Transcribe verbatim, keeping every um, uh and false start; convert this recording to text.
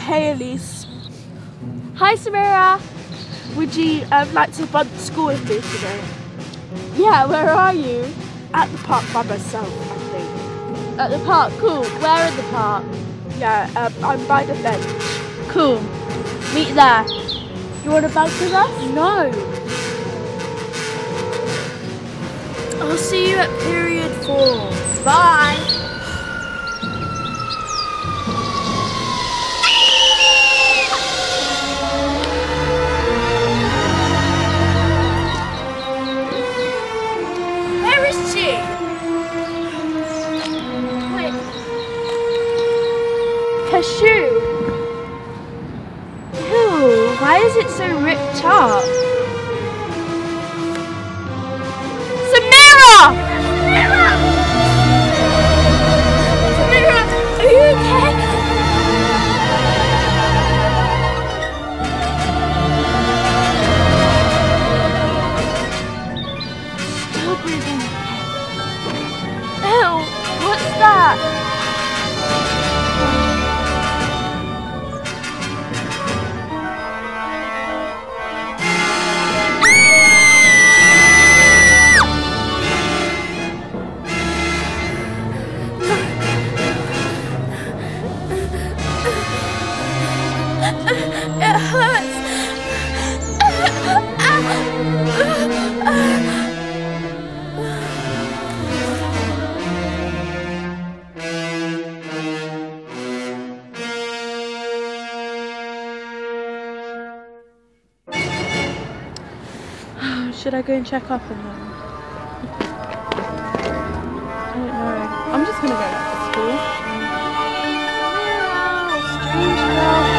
Hey Elise, Hi Samira. would you um, like to bunk school with me today? Yeah, where are you? At the park by myself, I think. At the park, cool. Where at the park? Yeah, um, I'm by the bench. Cool. Meet there. You want to bunk with us? No. I'll see you at period four. Bye. Where is she? Wait. Cashew. Ew, why is it so ripped up? Samira! Samira! Samira, are you okay? Still breathing. Ew, what's that? It hurts. Should I go and check up on them? I don't know. I'm just gonna go back to school. Strange girl.